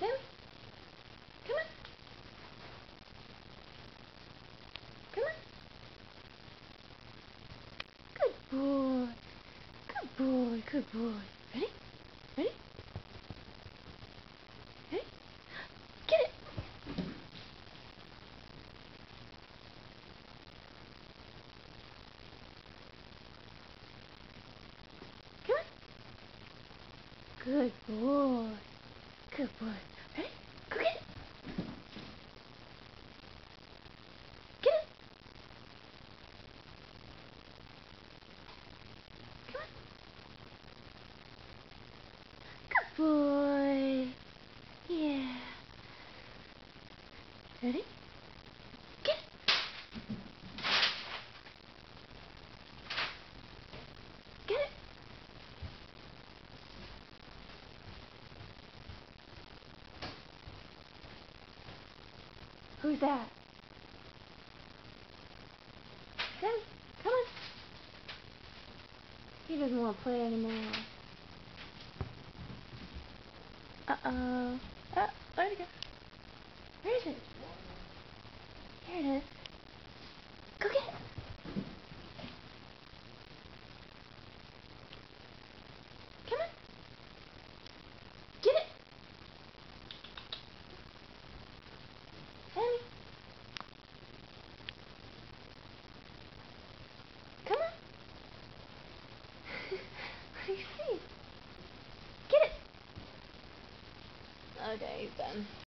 Sammie, come on. Come on. Good boy. Good boy. Good boy. Ready? Ready? Ready? Get it. Come on. Good boy. Good boy. Ready? Go get it. Get it. Come on. Good boy. Yeah. Ready? Get it. Get it. Who's that? Sammie, come on. He doesn't want to play anymore. Uh-oh. Oh, where'd it go? Where is it? Here it is. Go get it. Come on. Get it. Sammie. Come on. What do you see? Get it. Okay, he's done.